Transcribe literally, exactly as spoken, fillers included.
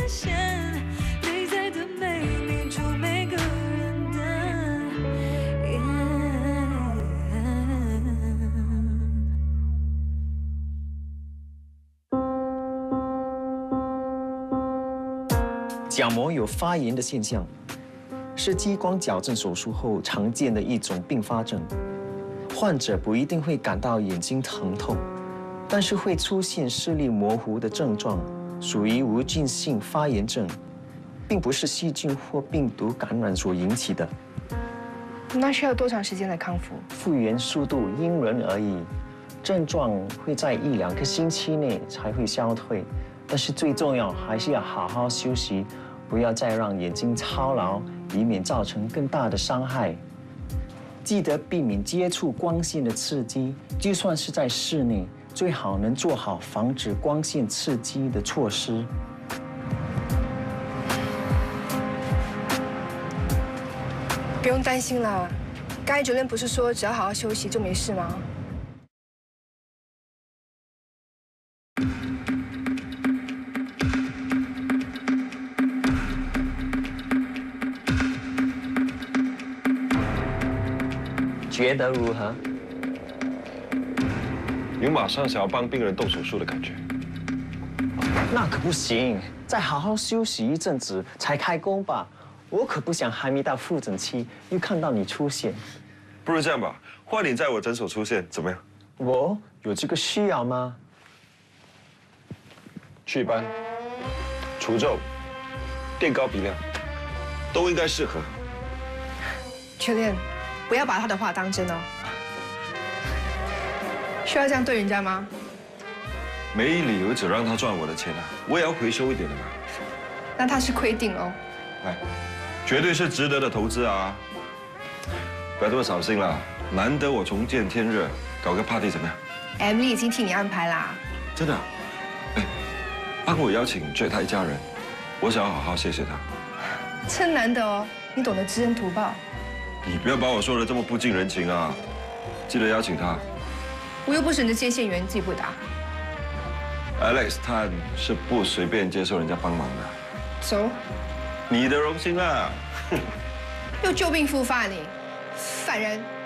现，内在的美丽出每个人的眼。 角膜有发炎的现象，是激光矫正手术后常见的一种并发症。患者不一定会感到眼睛疼痛，但是会出现视力模糊的症状，属于无菌性发炎症，并不是细菌或病毒感染所引起的。 那需要多长时间来康复？ 复原速度因人而异，症状会在一两个星期内才会消退，但是最重要还是要好好休息，不要再让眼睛操劳，以免造成更大的伤害。记得避免接触光线的刺激，就算是在室内，最好能做好防止光线刺激的措施。 不用担心啦，刚才Julian不是说只要好好休息就没事吗？ 觉得如何？ 有马上想要帮病人动手术的感觉。 那可不行，再好好休息一阵子才开工吧。我可不想还没到复诊期，又看到你出现。 不如这样吧，换你在我诊所出现，怎么样？ 我有这个需要吗？ 祛斑、除皱、垫高鼻梁，都应该适合。 Julian，不要把他的话当真哦。需要这样对人家吗？ 没理由只让他赚我的钱啊，我也要回收一点的嘛。 那他是亏定哦。 哎，绝对是值得的投资啊！不要这么扫兴啦，难得我重见天日，搞个 party 怎么样 ？Emily 已经替你安排啦。 真的？哎，帮我邀请 Jet 他一家人，我想要好好谢谢他。 真难得哦，你懂得知恩图报。 你不要把我说的这么不近人情啊！记得邀请他。 我又不是你的接线员，自己不打。 Alex 他是不随便接受人家帮忙的。 走。 你的荣幸啦。 又旧病复发你，犯人。